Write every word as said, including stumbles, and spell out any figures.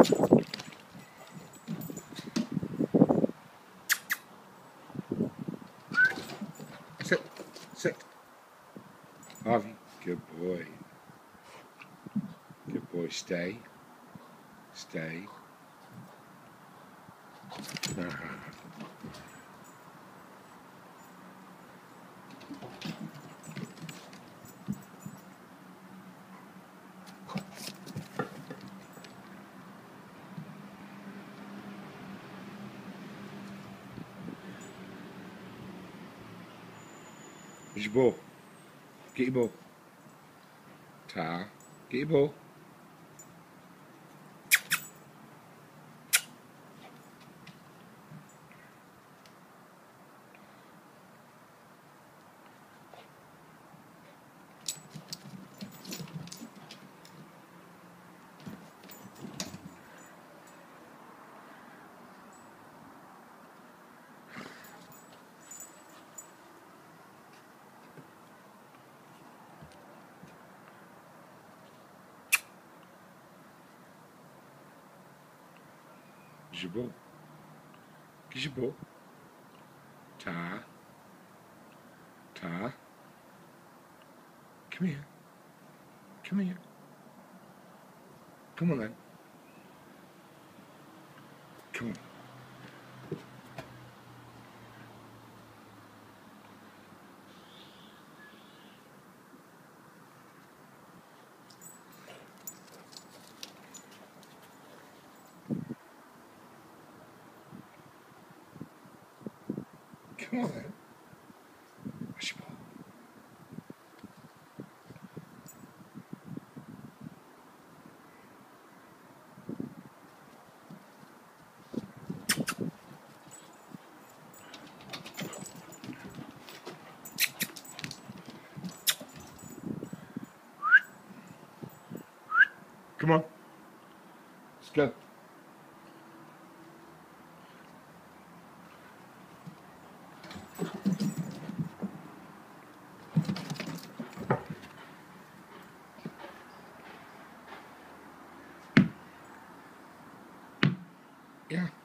Sit. Sit. Harvey. Good boy. Good boy. Stay. Stay. Uh-huh. Where's your ball? Get your ball. Ta. Get your ball. Where's your ball? Get your ball. Ta. Ta. Come here. Come here. Come on then. Come on. Come on then. Where's your ball? Come on. Let's go. Yeah.